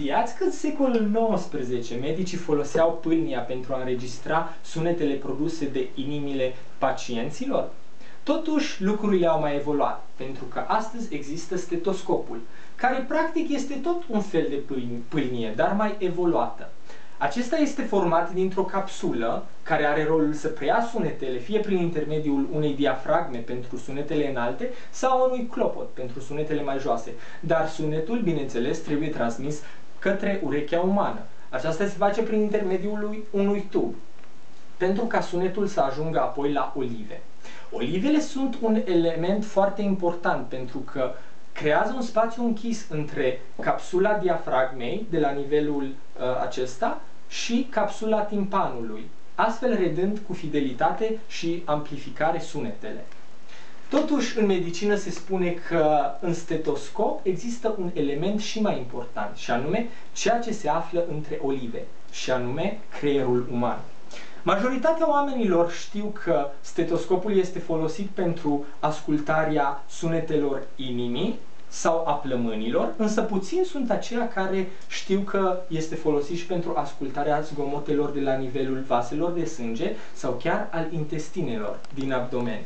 Știați că în secolul XIX medicii foloseau pâlnia pentru a înregistra sunetele produse de inimile pacienților? Totuși, lucrurile au mai evoluat, pentru că astăzi există stetoscopul, care practic este tot un fel de pâlnie, dar mai evoluată. Acesta este format dintr-o capsulă care are rolul să preia sunetele, fie prin intermediul unei diafragme pentru sunetele înalte sau unui clopot pentru sunetele mai joase. Dar sunetul, bineînțeles, trebuie transmis către urechea umană. Aceasta se face prin intermediul unui tub, pentru ca sunetul să ajungă apoi la olive. Olivele sunt un element foarte important pentru că creează un spațiu închis între capsula diafragmei de la nivelul acesta și capsula timpanului, astfel redând cu fidelitate și amplificare sunetele. Totuși, în medicină se spune că în stetoscop există un element și mai important, și anume ceea ce se află între olive, și anume creierul uman. Majoritatea oamenilor știu că stetoscopul este folosit pentru ascultarea sunetelor inimii sau a plămânilor, însă puțini sunt aceia care știu că este folosit și pentru ascultarea zgomotelor de la nivelul vaselor de sânge sau chiar al intestinelor din abdomen.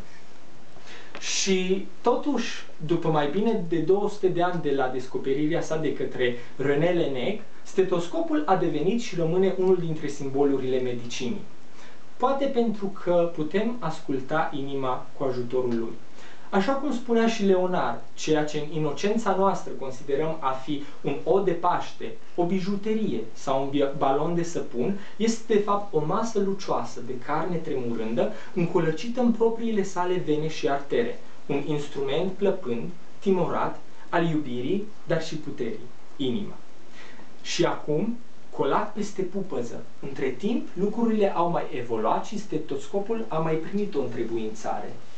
Și totuși, după mai bine de 200 de ani de la descoperirea sa de către René Laennec, stetoscopul a devenit și rămâne unul dintre simbolurile medicinii. Poate pentru că putem asculta inima cu ajutorul lui. Așa cum spunea și Leonard, ceea ce în inocența noastră considerăm a fi un ou de Paște, o bijuterie sau un balon de săpun, este de fapt o masă lucioasă de carne tremurândă, încolăcită în propriile sale vene și artere, un instrument plăpând, timorat, al iubirii, dar și puterii, inima. Și acum, colat peste pupăză. Între timp, lucrurile au mai evoluat și stetoscopul a mai primit o întrebuințare.